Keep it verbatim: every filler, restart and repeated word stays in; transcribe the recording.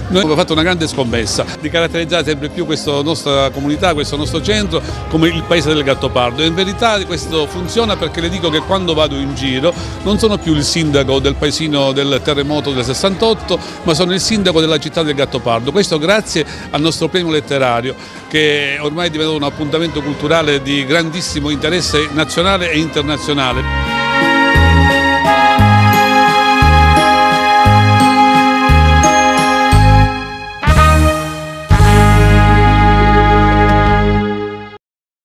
Noi abbiamo fatto una grande scommessa di caratterizzare sempre più questa nostra comunità, questo nostro centro come il paese del Gattopardo, e in verità questo funziona perché le dico che quando vado in giro non sono più il sindaco del paesino del terremoto del sessantotto, ma sono il sindaco della città del Gattopardo. Questo grazie al nostro premio letterario, che ormai è diventato un appuntamento culturale di grandissimo interesse nazionale e internazionale.